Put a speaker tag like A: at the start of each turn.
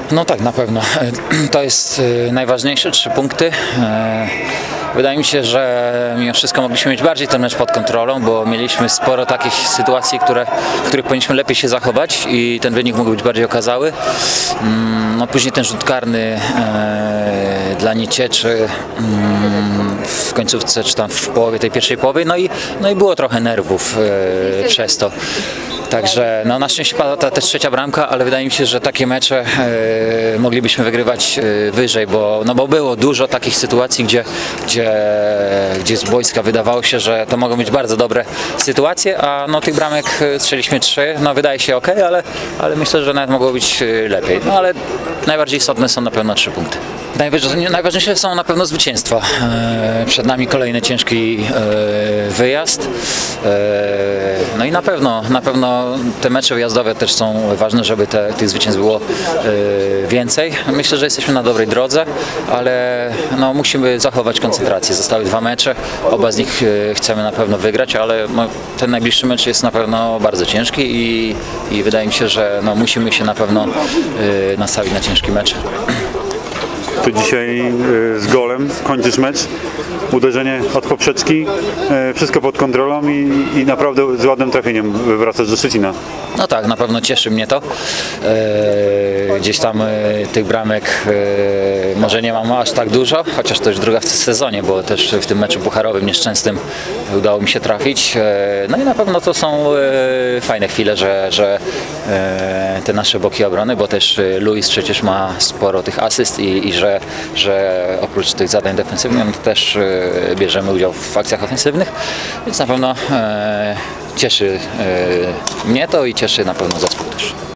A: No tak, na pewno. To jest najważniejsze, 3 punkty. Wydaje mi się, że mimo wszystko mogliśmy mieć bardziej ten mecz pod kontrolą, bo mieliśmy sporo takich sytuacji, w których powinniśmy lepiej się zachować i ten wynik mógł być bardziej okazały. No później ten rzut karny dla Niecieczy w końcówce, czy tam w połowie tej pierwszej połowy, no i było trochę nerwów przez to. Także no, na szczęście padła ta też trzecia bramka, ale wydaje mi się, że takie mecze moglibyśmy wygrywać wyżej, bo było dużo takich sytuacji, gdzie z boiska wydawało się, że to mogą być bardzo dobre sytuacje, a no, tych bramek strzeliśmy 3, no wydaje się ok, ale myślę, że nawet mogło być lepiej. No ale najbardziej istotne są na pewno 3 punkty. Najważniejsze są na pewno zwycięstwa. Przed nami kolejny ciężki wyjazd. No i na pewno te mecze wyjazdowe też są ważne, żeby tych zwycięstw było więcej. Myślę, że jesteśmy na dobrej drodze, ale no, musimy zachować koncentrację. Zostały 2 mecze, oba z nich chcemy na pewno wygrać, ale ten najbliższy mecz jest na pewno bardzo ciężki i wydaje mi się, że no, musimy się na pewno nastawić na ciężki mecz.
B: Ty dzisiaj z golem kończysz mecz, uderzenie od poprzeczki, wszystko pod kontrolą i naprawdę z ładnym trafieniem wracasz do Szczecina.
A: No tak, na pewno cieszy mnie to. Gdzieś tam tych bramek może nie mam aż tak dużo, chociaż to już druga w sezonie, bo też w tym meczu pucharowym nieszczęsnym udało mi się trafić. No i na pewno to są fajne chwile, że te nasze boki obrony, bo też Luis przecież ma sporo tych asyst i że oprócz tych zadań defensywnych no też bierzemy udział w akcjach ofensywnych, więc na pewno cieszy mnie to i cieszy na pewno zespół też.